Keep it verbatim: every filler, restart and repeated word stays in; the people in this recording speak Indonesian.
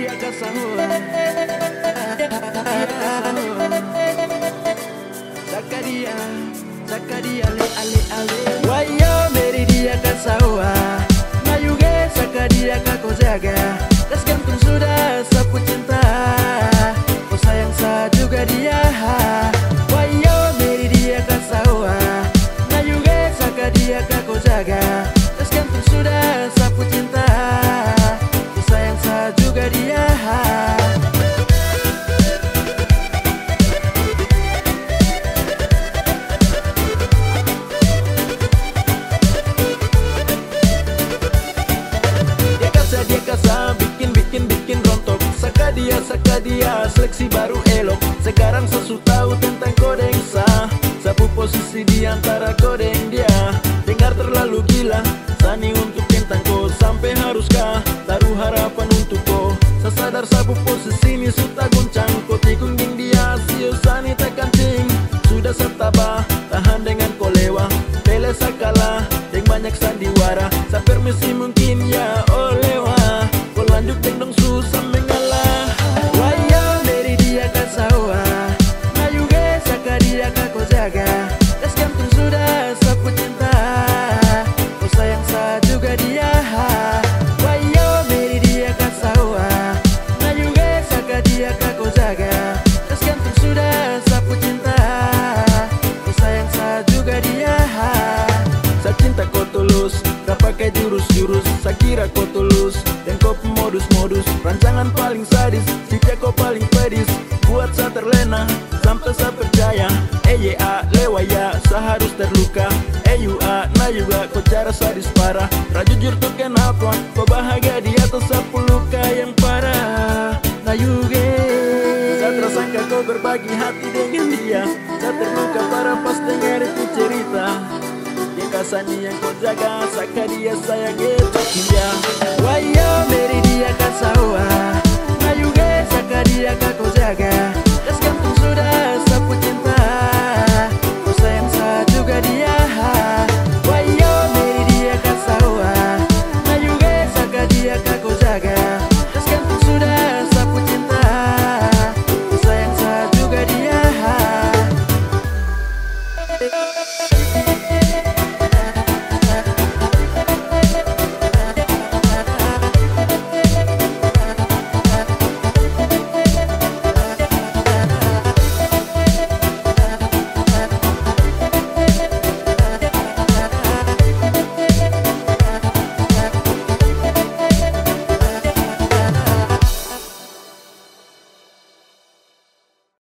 dia kasahur, Zakaria, Zakaria ale ale ale. Wayo meri dia kasahur, Nayuge Zakaria kako jaga. Tas gantung sudah sapu cinta, kau sayang sa juga dia. Wayo meri dia kasahur, Nayuge Zakaria kako jaga. Tas gantung sudah sapu cinta, kau sayang sa juga dia. Dia kasa bikin bikin bikin rontok. Saka dia saka dia seleksi baru elok. Sekarang sesu tahu tentang kodeng sah. Sapu posisi di antara kodeng dia. Dengar terlalu gila Sani untuk tentang ko. Sampai haruskah taruh harapan untuk ko. Sesadar sapu posisi ini sudah guncang. Ko tikung ding dia sio Sani tekan ting. Sudah setaba tahan dengan ko lewa. Pele sakala deng banyak sandiwara. Sa permisi mungkin ya oh lewa. Ko lanjut deng dong susah mengalah. Wayo dari dia kasawa, Nayuge Zakaria kako jaga. Das gantung sudah sapu cinta, kau sayang sa juga dia. Wayo dari dia kasawa, Nayuge Zakaria kako jaga. Das gantung sudah sapu cinta, kau sayang sa juga dia. Sa cinta kau tulus, gak pakai jurus-jurus. Sa kira kau tulus, dan kau modus-modus. Rancangan paling sadis, sifat kau paling pedis. Buat sa terlena, sampai sa percaya. Eh ya, lewa ya, sa harus terluka. Eh yua, nah juga kau cara sadis parah. Rajujur tuh kenapa, kau bahagia di atas sapu luka yang parah. Nah juga, sa tersangka kau berbagi hati dengan dia. Sa terluka parah pas dengar itu cerita. Dia kasani yang kau jaga, saka dia sayang itu dia.